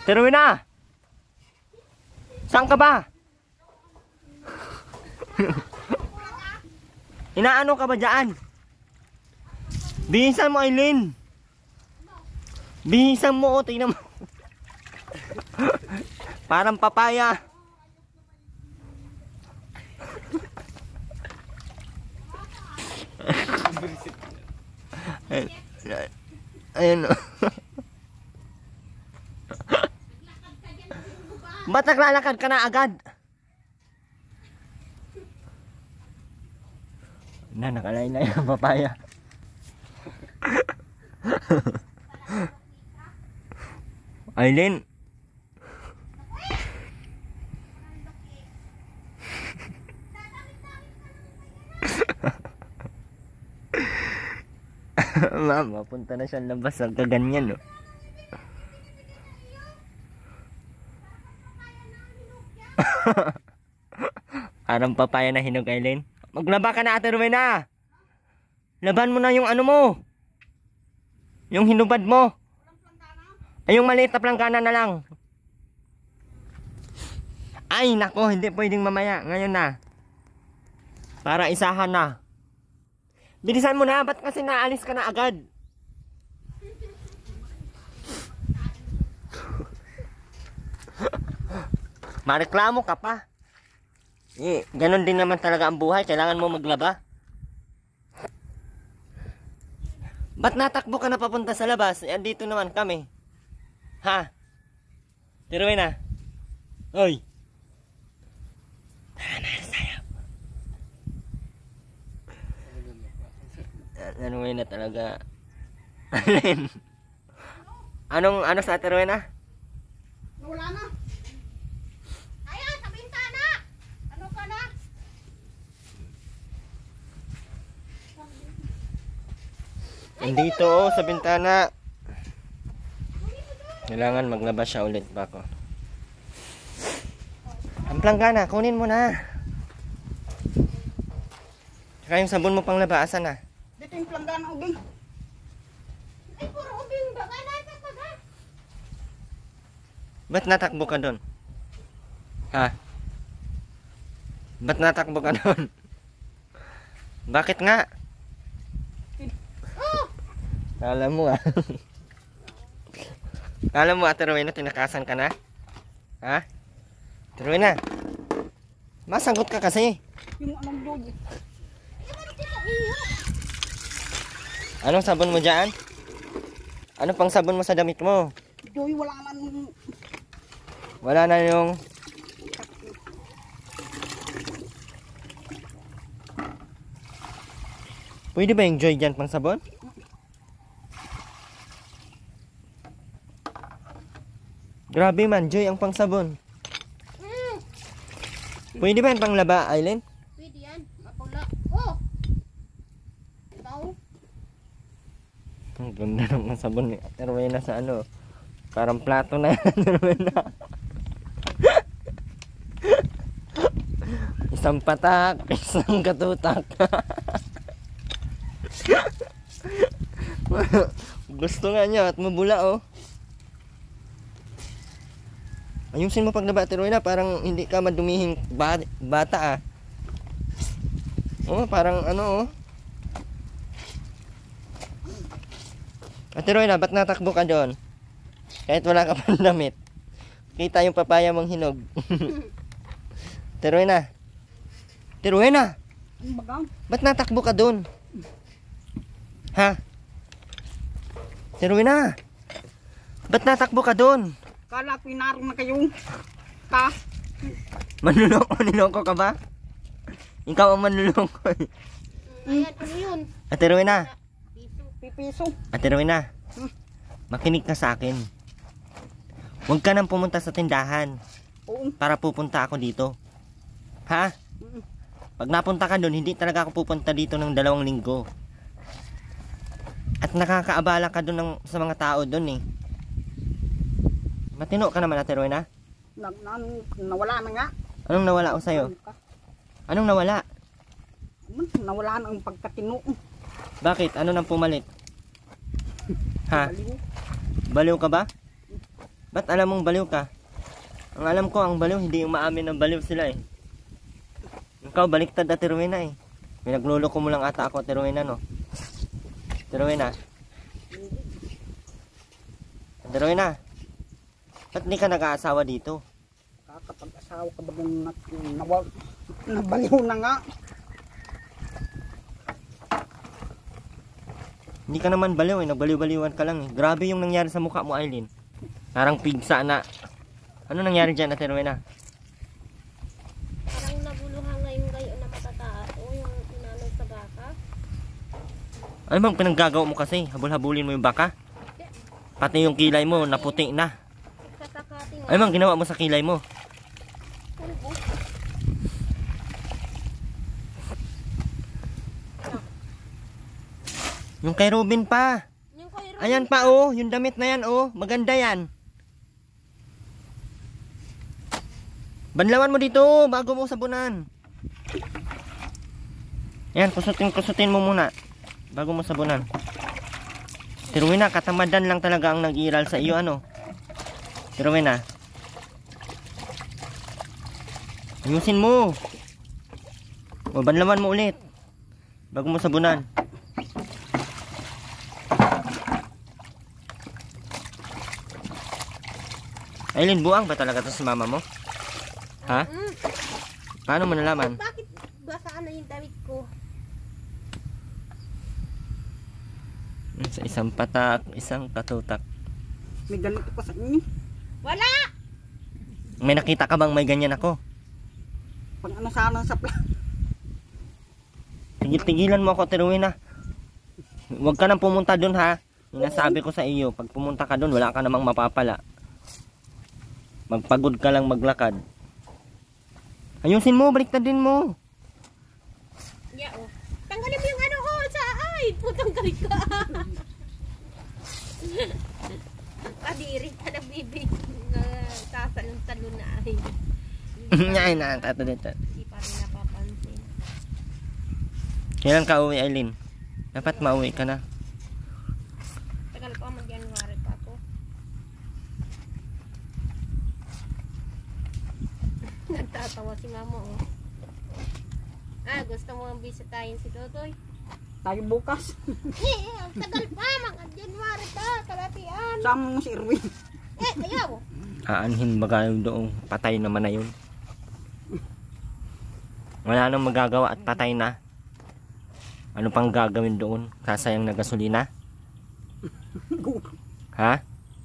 Ate Rowena! Saan ka ba? Inaano ka ba dyan? Bihisan mo, Aileen. Bihisan mo, tingnan mo. Parang papaya. Ayun. Ba't naglalakad ka na agad? Nakalay na yung papaya. Aileen. Mama, punta na siya labas ng kaganyan, no? Parang papaya na hinog, Aileen. Maglaba ka na, Ate Rowena. Laban mo na yung ano mo. Yung hinubad mo. Ay, yung maliit na planggana na lang. Ay, nako, hindi pwedeng mamaya. Ngayon na. Para isahan na. Bilisan mo na, ba't kasi naalis ka na agad? Mareklamo ka pa. Eh, ganun din naman talaga ang buhay. Kailangan mo maglaba. Ba't natakbo ka na papunta sa labas? Eh, dito naman kami. Ha? Tiruin na. Oy. Tara na, sayaw. Tiruin na talaga. Anong sa tiruin na? Wala na. Ayan, sa bintana. Ano ka na? Nandito sa bintana. Kailangan maglabas siya ulit pa ako. Ang planggana, kunin mo na. Saka yung sabon mo pang laba, asan na? Dito yung planggana, ubing. Ay, puro ubing. Baka natakbo ka. Ba't natakbo ka doon? Ha? Ba't natakbo ka doon? Bakit nga? Oh! Kala mo ah. Kala mo, Ate Rowena, tinakasan ka na? Ha? Ate Rowena, masagot ka kasi. Yung anong doon. Anong sabon mo dyan? Ano pang sabon mo sa damit mo? Joy, wala naman. Wala na yung... Pwede ba yung Joy dyan pang sabon? Grabe man, Joy ang pang sabon. Pwede ba yung pang laba, Aileen? Pwede yan. Mapula. Oh! Ikaw? Ang ganda ng sabon ni Ate Rowena sa ano. Parang plato na yan, Ate Rowena. Isang patak, isang katutak. Gusto nga niya at mabula oh. Ayusin mo paglaba, Ate Rowena, parang hindi ka madumihing bata ah. Oh, parang ano oh. Ate Rowena, ba't natakbo ka doon? Kahit wala ka pang damit. Kita yung papaya mong hinog. Ate Rowena. Ate Rowena, Ang bagang. ba't natakbo ka doon? Ha? Ate Rowena, ba't natakbo ka doon? Kala ko inarong na kayong ka. Niloko ka ba? Ikaw ang manluloko. Ayan, ano yun? Ate Rowena, Pipiso. Ate Rowena, makinig ka sa akin. Huwag ka nang pumunta sa tindahan Oo. para pupunta ako dito. Ha? Pag napunta ka doon, hindi talaga ako pupunta dito ng 2 linggo. At nakakaabala ka doon sa mga tao doon eh. Matino ka naman, Ate Rowena. Nawala na nga. Anong nawala ko sa'yo? Anong nawala? Nawala na ang pagkatino. Bakit? Ano nang pumalit? Ha? Baliw. Baliw ka ba? Ba't alam mong baliw ka? Ang alam ko, ang baliw, hindi umaamin ng baliw sila eh. Ikaw, baliktad Ate Rowena eh. Pinagluloko mo lang ata ako, Ate Rowena, no? Ate Rowena? Ate Rowena? Ba't di ka nag-aasawa dito? Kakapag-asawa ka ba ng nabaliw na nga? Hindi ka naman baliw eh, nagbaliw-baliwan ka lang eh. Grabe yung nangyari sa mukha mo, Aileen. Parang pigsa na. Ano nangyari dyan, Ate Rowena? Parang nabuluhan nga yung gayo na matataas o yung inanong sa baka. Ano bang pinaggagawa mo kasi? Habol-habulin mo yung baka? Pati yung kilay mo, naputi na. Katakati nga. Ano bang ginawa mo sa kilay mo? Pulbo. Yung kay Robin pa. Yung kay Ron. Ayan pa oh, yung damit na yan oh. Maganda yan. Banlawan mo dito bago mo sabunan. Ayan, kusutin mo muna bago mo sabunan. Si Rowena, katamadan lang talaga ang nag-iral sa iyo ano. Si Rowena, ayusin mo. O, banlawan mo ulit bago mo sabunan. Aileen, buang ba talaga to si mama mo? Ha? Paano mo nalaman? Bakit basaan na yung damit ko? Sa isang patak, isang katutak. May ganito pa sa inyo. Wala! May nakita ka bang may ganyan ako? Pag ano sana sa plan. Tigil-tigilan mo ako, Ate Rowena. Huwag ka nang pumunta dun ha. Yung nasabi ko sa iyo, pag pumunta ka dun, wala ka namang mapapala. Magpagod ka lang maglakad. Ayusin mo, baliktadin mo. Yeah, oh. Tanggalin mo yung ano ko sa ay! Putang galit ka. Kadiri ka na bibig. Sasalon-salon na ay. Ngayon na, tato dito. Hindi pa rin napapansin. Kailan ka uwi, Aileen? Dapat mauwi ka na. Tagal pa, mag-January pa ako. Nagtatawa si mama, oh. Ah, gusto mo bisitahin si Totoy? Tayo bukas. Ang tagal pa, mag-January pa, kalatian. Sama mo si Erwin. Ayaw. Aanhin ba kayo doong patay naman na yun? Wala nang magagawa at patay na. Ano pang gagawin doon? Kasayang na gasolina? Ha?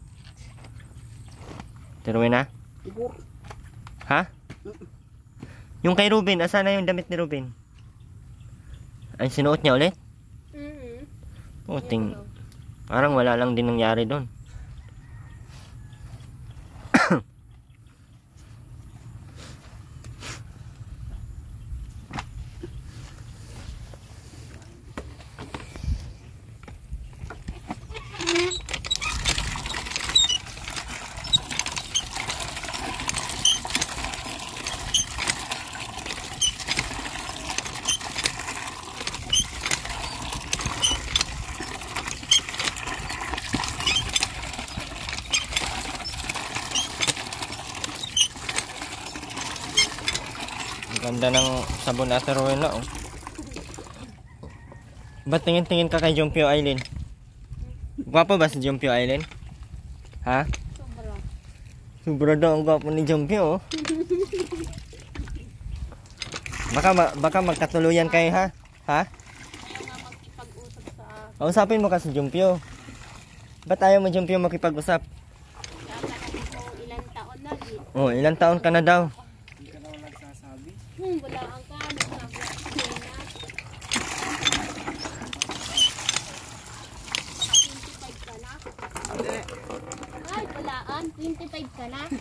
Teruwi na? Siguro. Ha? Yung kay Ruben, asan na yung damit ni Ruben? Ay, sinuot niya ulit? Puting, parang wala lang din nangyari doon. Ganda ng sabon na Ate Rowena, oh. Ba't tingin-tingin ka kay Jumpio Aileen? Gwapo ba si Jumpio Aileen? Ha? Sobra. Sobra daw ang gwapo ni Jumpio, oh. Baka magkatuluyan kayo, ha? Ha? Ayaw nga makipag-usap sa akin. Kausapin mo kasi Jumpio. Ba't ayaw mo Jumpio makipag-usap? Kakanin ko ilang taon na, di. Oh, ilang taon ka na daw? Wala ang ka, nagsabi ako na. 25 ka na? Ay, walaan. 25 ka na?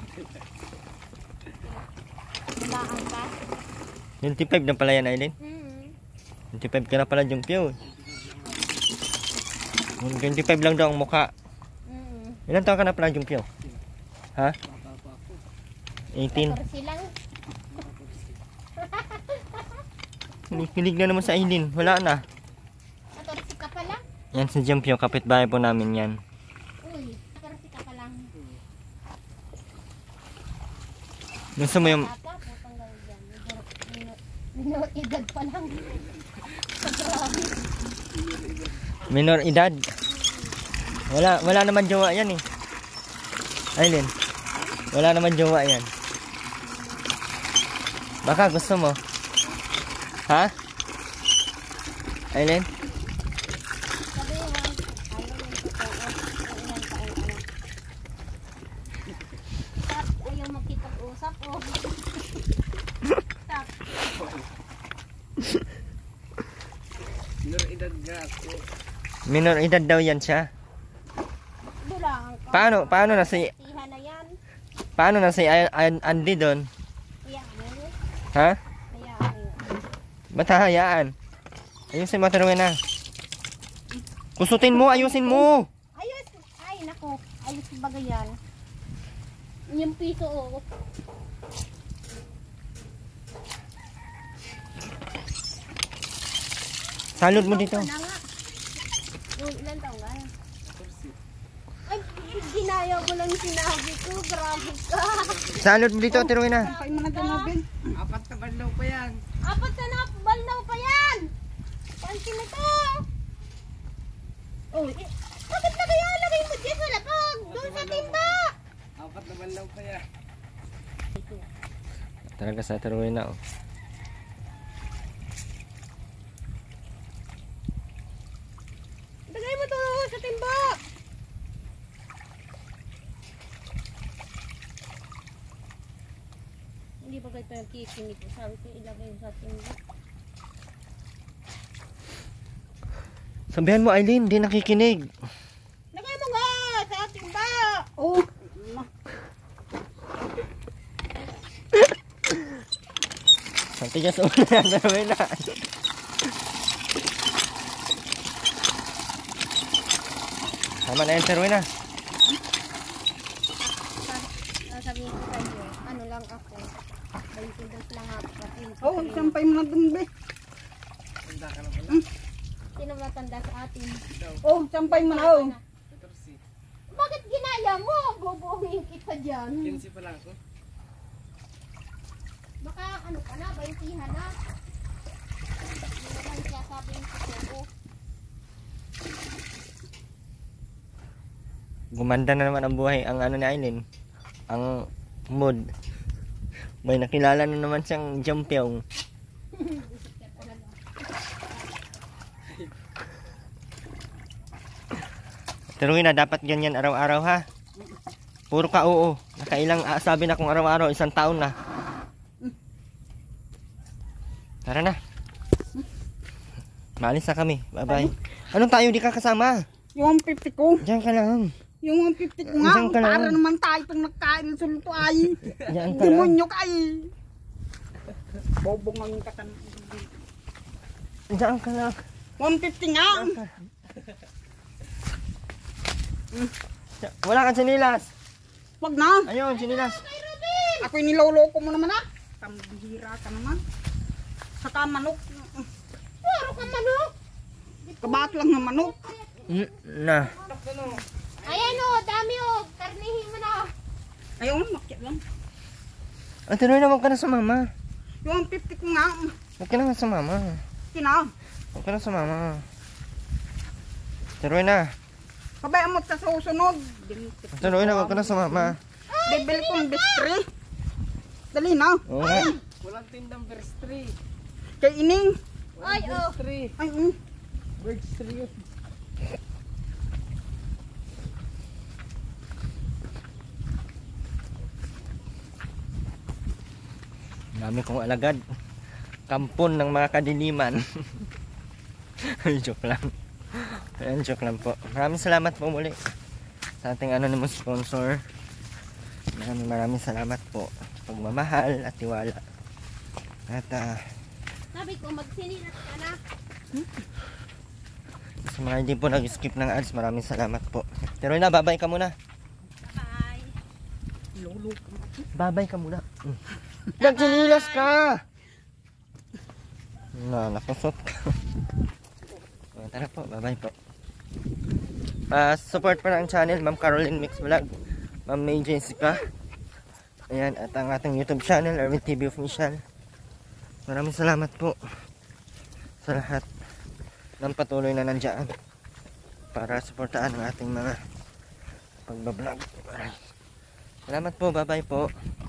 Walaan ka? 25 na pala yan, Aileen. 25 ka na pala, Jumpio. 25 lang daw ang mukha. Ilan taon ka na pala, Jumpio? Ha? 18. 14 lang. Kilig na naman sa Aileen. Wala na. 14 ka pa lang? Yan si Jumpio. Kapitbahay po namin yan. Uy, 14 ka pa lang. Gusto mo yung Papa, putang gawin dyan. Minor edad pa lang. Grabe. minor edad? Wala naman jowa yan eh. Aileen, wala naman jowa yan. Baka gusto mo. Ha? Aileen? Sabi mo, ano yung totoo? Ilan pa ang anak? Tap, ayaw makipag-usap o. Tap. Minor edad daw yan siya. Dulang. Paano na si Tiha na yan. Andy doon? Hayaan mo. Ha? Hayaan mo. Ba't hahayaan? Ayusin mo, taruin na. Kusutin mo, ayusin mo. Ayos. Ay, nako. Ayos bagay yan. Yung piso o. Salud mo dito. Ano nga? Yung ilan taong nga? Ay, ginaya ko lang sinabi ko. Grabe ka. Salud mo dito, taruin na. Sampay mo na ganabin. Apat na balnaw pa yan. Pansin na to. Oh, bakit na kaya lagay mo dyan sa lapag? Doon sa timba. Talaga sa taruin na, oh. Lagay mo to sa timba. Hindi ba ganito yung kikinig ko? Sabi ko ilagay sa timba. Sabihan mo, Aileen, di nakikinig. Lagay mo nga sa timba. Oh. Santigas ulo na, taruin na. Tama na yan, taruin na. Sabihin ko sa'yo, ano lang ako. 22 lang ako. Oh, sampay mo na dun, be. Sino matanda sa atin? Oh, sampay mo na, oh. Bakit ginaya mo? Bubuhin kita dyan. 15 pa lang ako. Baka ano ka na, 20 na. Hindi naman siya sabi yung totoo. Gumanda na naman ang buhay, ang ano ni Aileen. Ang mood. May nakilala na naman siyang Jampyong. Taruin na, dapat ganyan araw-araw ha. Puro ka oo. Nakailang sabi na kung araw-araw, 1 taon na. Tara na. Maalis na kami. Bye-bye. Anong tayo di ka kasama? Yung 50 ko. Diyan ka lang. Yung 50 ko nga. Diyan ka lang. Para naman tayo itong nagkain ng sulto ay. Diyan ka lang. Demonyo ka ay. Bobong ang katan. Diyan ka lang. 150 nga. Wala kang sinilas. Wag na. Ayun, sinilas. Ako'y niloloko mo naman ah. Tambihira ka naman. Saka manok. Puro ka manok. Kabat lang ng manok. Na. Ayan o, dami o. Karnihin mo na. Ayun, makit lang. Ang tinuloy na, huwag ka na sumama. Yung 50 ko nga. Huwag ka na sumama. Kina. Huwag ka na sumama. Tinuloy na. Kabayaan mo sa susunod. Tinuloy na, huwag ka na sumama. Bibili kong bistri. Dali na. Oo nga. Walang tindang verse 3. Kay ining. Ay, oh. 3. Ay, Verse 3 yun. Dami kong alagad. Kampon ng mga kadiliman. Joke lang. Ayan, joke lang po. Maraming salamat po muli sa ating anonymous sponsor. Maraming salamat po. Pagmamahal at tiwala. At Sabi ko, magsinilas ka na. sa mga hindi po nag-skip ng ads, maraming salamat po. Pero na, babay ka muna. Bye. Babay ka muna. Nagsinilas ka! Napasot ka. Tara po, babay po. Support pa ng channel, Ma'am Caroline Mix Vlog, Ma'am May Jessica, Ayan, at ang ating YouTube channel, Erwin TV Official. Maraming salamat po sa lahat ng patuloy na nandiyan para suportaan ang ating mga pagbablog. Salamat po, bye bye po.